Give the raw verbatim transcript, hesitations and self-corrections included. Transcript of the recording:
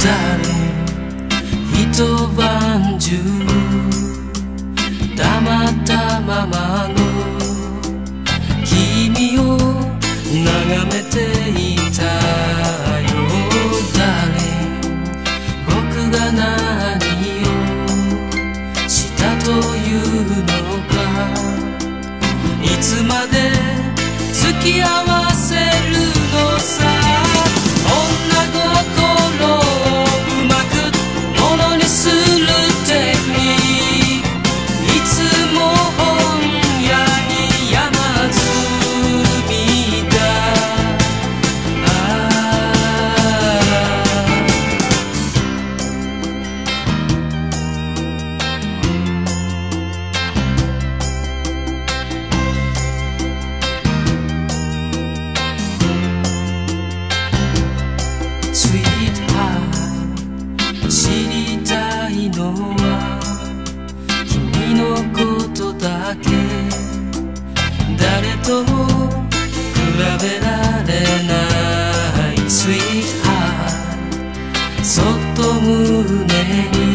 一晩中黙ったままの君を眺めていたよ。誰僕が何をしたというのか、いつまで付き合わせるのさ。女心をうまくものにするテクニック、いつも本屋に山積みだ。知りたいのは君のことだけ。誰とも比べられない Sweetheart、そっと胸に